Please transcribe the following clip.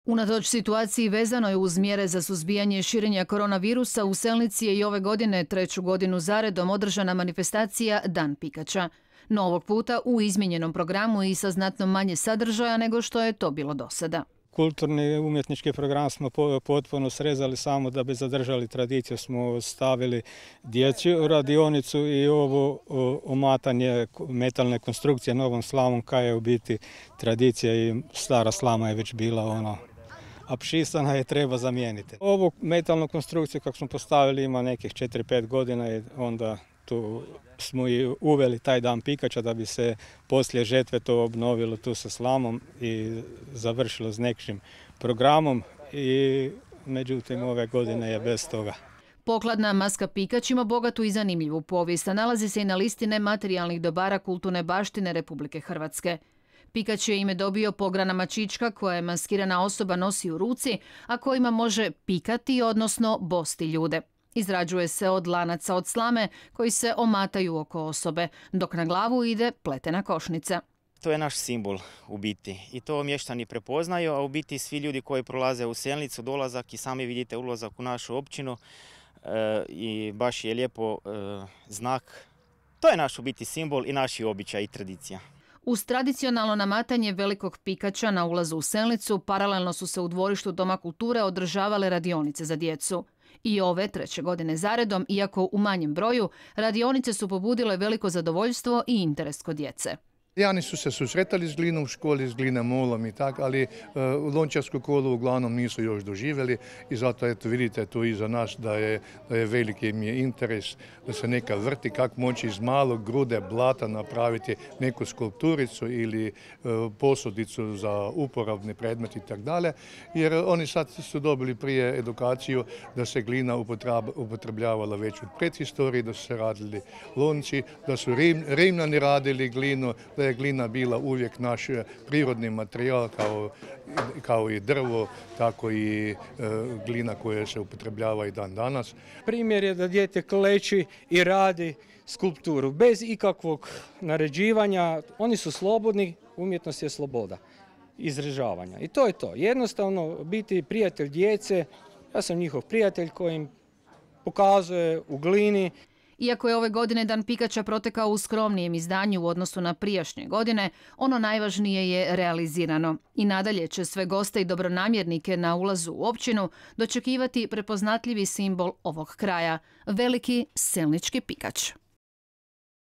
Unatoč situaciji vezanoj uz mjere za suzbijanje širenja koronavirusa, u Selnici je i ove godine 3. godinu zaredom održana manifestacija Dan Pikača. No ovog puta u izmijenjenom programu i sa znatno manje sadržaja nego što je to bilo do sada. Kulturni i umjetnički program smo potpuno srezali, samo da bi zadržali tradiciju smo stavili dječju radionicu i ovo omatanje metalne konstrukcije novom slamom, kaj je u biti tradicija i stara slama je već bila a pšisana je treba zamijeniti. Ovu metalnu konstrukciju kako smo postavili ima nekih 4-5 godina i onda tu smo i uveli taj Dan Pikača da bi se poslije žetve to obnovilo tu sa slamom i završilo s nekim programom i međutim ove godine je bez toga. Pokladna maska Pikač ima bogatu i zanimljivu povijest, a nalazi se i na listi nematerijalnih dobara kulturne baštine Republike Hrvatske. Pikač je ime dobio po granama čička koje maskirana osoba nosi u ruci, a kojima može pikati, odnosno bosti ljude. Izrađuje se od lanaca od slame koji se omataju oko osobe, dok na glavu ide pletena košnica. To je naš simbol u biti i to mještani prepoznaju, a u biti svi ljudi koji prolaze u Selnicu, dolazak i sami vidite ulazak u našu općinu i baš je lijepo znak. To je naš u biti simbol i naši običaj i tradicija. Uz tradicionalno namatanje velikog Pikača na ulazu u Selnicu paralelno su se u dvorištu Doma kulture održavale radionice za djecu. I ove 3. godine zaredom, iako u manjem broju, radionice su pobudile veliko zadovoljstvo i interes kod djece. Jani su se susretali s glinom u školi, s glinamolom i tako, ali lončarsku kolu uglavnom nisu još doživjeli i zato eto, vidite tu iza nas da je veliki im je interes da se neka vrti, kako moći iz malog grude blata napraviti neku skulpturicu ili posudicu za uporabni predmet i tako dalje, jer oni sad su dobili prije edukaciju da se glina upotrebljavala već u prethistoriji, da su se radili lonci, da su Rimljani radili glinu, da je glina bila uvijek naš prirodni materijal kao i drvo, tako i glina koja se upotrebljava i dan danas. Primjer je da dijete kleči i radi skulpturu bez ikakvog naređivanja. Oni su slobodni, umjetnost je sloboda izražavanja. I to je to. Jednostavno biti prijatelj djece, ja sam njihov prijatelj koji im pokazuje u glini. Iako je ove godine Dan Pikača protekao u skromnijem izdanju u odnosu na prijašnje godine, ono najvažnije je realizirano. I nadalje će sve goste i dobronamjernike na ulazu u općinu dočekivati prepoznatljivi simbol ovog kraja, veliki selnički Pikač.